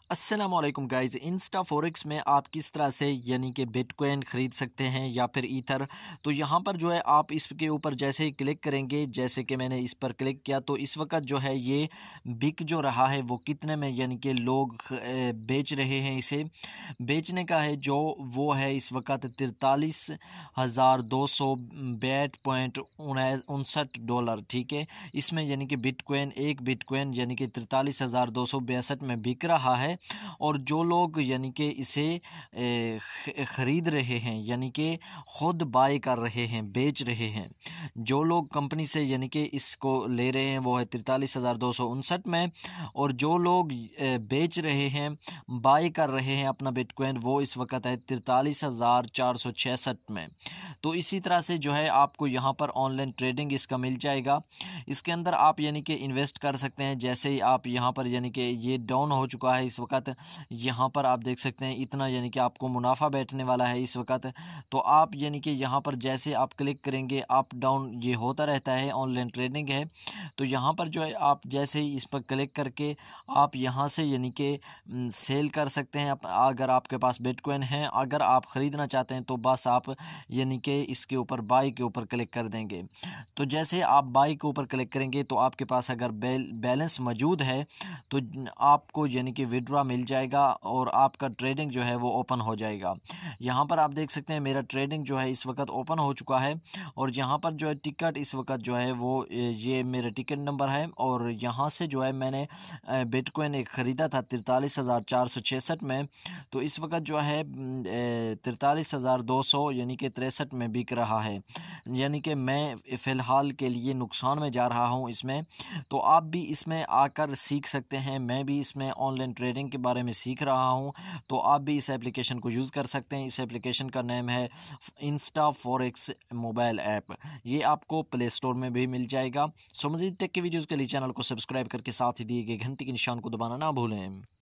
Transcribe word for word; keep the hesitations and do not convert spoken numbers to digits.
अस्सलाम वालेकुम guys. Insta forex में आप किस तरह से यानी कि बिटकॉइन ख़रीद सकते हैं या फिर ईथर। तो यहाँ पर जो है आप इसके ऊपर जैसे ही क्लिक करेंगे, जैसे कि मैंने इस पर क्लिक किया तो इस वक्त जो है ये बिक जो रहा है वो कितने में यानी कि लोग ए, बेच रहे हैं। इसे बेचने का है जो वो है इस वक्त तिरतालीस हज़ार दो सौ बैठ पॉइंट उनसठ डॉलर। ठीक है, इसमें यानी कि बिटकॉइन एक बिटकॉइन यानी कि तिरतालीस हज़ार दो सौ बासठ में बिक रहा है। और जो लोग यानी कि इसे ख़रीद रहे हैं यानी कि ख़ुद बाय कर रहे हैं, बेच रहे हैं, जो लोग कंपनी से यानी कि इसको ले रहे हैं वो है तिरतालीस हज़ार दो सौ उनसठ में। और जो लोग बेच रहे हैं, बाय कर रहे हैं अपना बिटकॉइन, वो इस वक्त है तिरतालीस हज़ार चार सौ छियासठ में। तो इसी तरह से जो है आपको यहाँ पर ऑनलाइन ट्रेडिंग इसका मिल जाएगा। इसके अंदर आप यानी कि इन्वेस्ट कर सकते हैं। जैसे ही आप यहाँ पर यानी कि ये डाउन हो चुका है इस वक्त, यहाँ पर आप देख सकते हैं इतना यानी कि आपको मुनाफा बैठने वाला है इस वक्त। तो आप यानी कि यहाँ पर जैसे आप क्लिक करेंगे अप डाउन ये होता रहता है, ऑनलाइन ट्रेडिंग है। तो यहाँ पर जो है आप जैसे ही इस पर क्लिक करके आप यहाँ से यानी कि सेल कर सकते हैं अगर आपके पास बिटकॉइन है। अगर आप ख़रीदना चाहते हैं तो बस आप यानी कि इसके ऊपर बाई के ऊपर क्लिक कर देंगे। तो जैसे आप बाई के ऊपर क्लिक करेंगे तो आपके पास अगर बैलेंस मौजूद है तो आपको यानी कि विड्रॉ मिल जाएगा और आपका ट्रेडिंग जो है वो ओपन हो जाएगा। यहाँ पर आप देख सकते हैं मेरा ट्रेडिंग जो है इस वक्त ओपन हो चुका है। और यहाँ पर जो है टिकट इस वक्त जो है वो ये मेरा टिकट नंबर है। और यहाँ से जो है मैंने बिटकॉइन एक ख़रीदा था तिरतालीस हज़ार चार सौ छियासठ में। तो इस वक्त जो है तिरतालीस हज़ार दो सौ यानी कि तिरसठ में बिक रहा है। यानी कि मैं फ़िलहाल के लिए नुकसान में जा रहा हूँ इसमें। तो आप भी इसमें आकर सीख सकते हैं। मैं भी इसमें ऑनलाइन ट्रेडिंग के बारे में सीख रहा हूँ। तो आप भी इस एप्लीकेशन को यूज़ कर सकते हैं। इस एप्लीकेशन का नाम है इंस्टा फोरेक्स मोबाइल ऐप। ये आपको प्ले स्टोर में भी मिल जाएगा। सो मज़ीद टेक की वीडियोज़ के लिए चैनल को सब्सक्राइब करके साथ ही दिए गए घंटी के निशान को दबाना ना भूलें।